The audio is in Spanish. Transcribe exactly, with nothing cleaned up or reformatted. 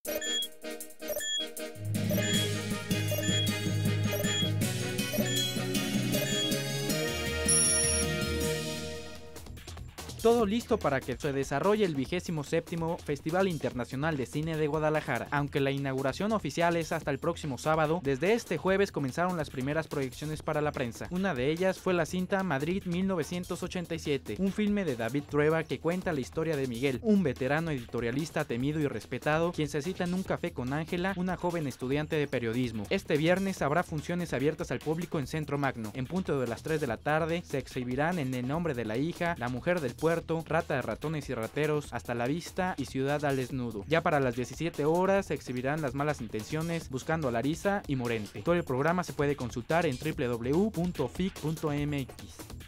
Todo listo para que se desarrolle el vigésimo séptimo Festival Internacional de Cine de Guadalajara. Aunque la inauguración oficial es hasta el próximo sábado, desde este jueves comenzaron las primeras proyecciones para la prensa. Una de ellas fue la cinta Madrid mil novecientos ochenta y siete, un filme de David Trueba que cuenta la historia de Miguel, un veterano editorialista temido y respetado, quien se cita en un café con Ángela, una joven estudiante de periodismo. Este viernes habrá funciones abiertas al público en Centro Magno. En punto de las tres de la tarde se exhibirán En el nombre de la hija, La mujer del puerto, Trata de ratones y rateros, Hasta la vista y Ciudad al desnudo. Ya para las diecisiete horas se exhibirán Las malas intenciones, Buscando a Larisa y Morente. Todo el programa se puede consultar en doble u doble u doble u punto f i c punto m x.